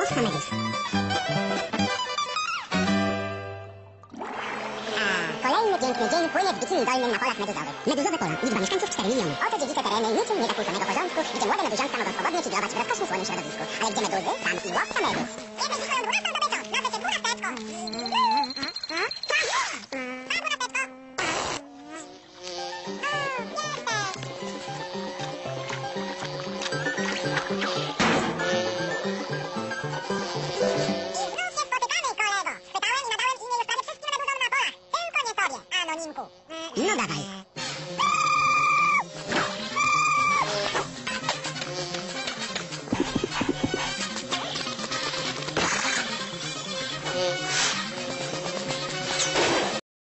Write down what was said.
Boska meduza. Kolejny piękny dzień płynie w bikini dolnym na polach meduzowych. Meduzowe pola. Liczba mieszkańców 4 miliony. Oto dziedzicze tereny niczym niezakłóconego porządku, gdzie młode meduziątka mogą swobodnie figlować w rozkosznym słonym środowisku. Ale gdzie meduzy, tam i łowca meduz. Jesteś swoją 12 zdobyczą! Nazwę cię 12-teczko! No dawaj.